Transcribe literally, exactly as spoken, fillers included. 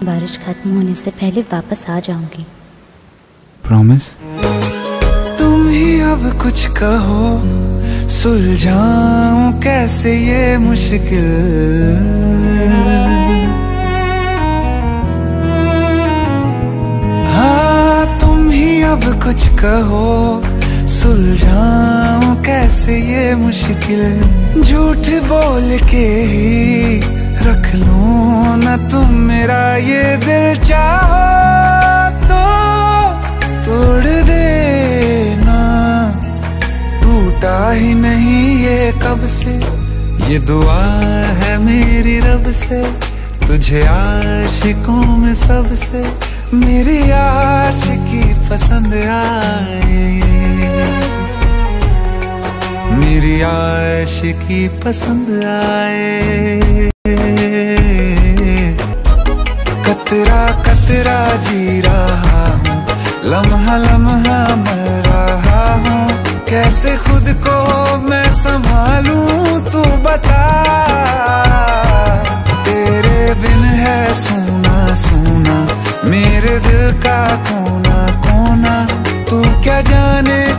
बारिश खत्म होने से पहले वापस आ जाऊंगी। प्रॉमिस? तुम ही अब कुछ कहो, सुलझाऊं कैसे ये मुश्किल। हाँ तुम ही अब कुछ कहो, सुलझाऊं कैसे ये मुश्किल। झूठ बोल के ही रख लूं ना तुम मेरा ये दिल, चाहो तो तोड़ देना। टूटा ही नहीं ये कब से, ये दुआ है मेरी रब से। तुझे आशिकों में सबसे मेरी आशिकी पसंद आए, मेरी आशिकी पसंद आए। कतरा कतरा जी रहा हूँ, लम्हा लम्हा मर रहा हूँ। कैसे खुद को मैं संभालूं तू बता। तेरे बिन है सूना सूना मेरे दिल का कोना कोना। तू क्या जाने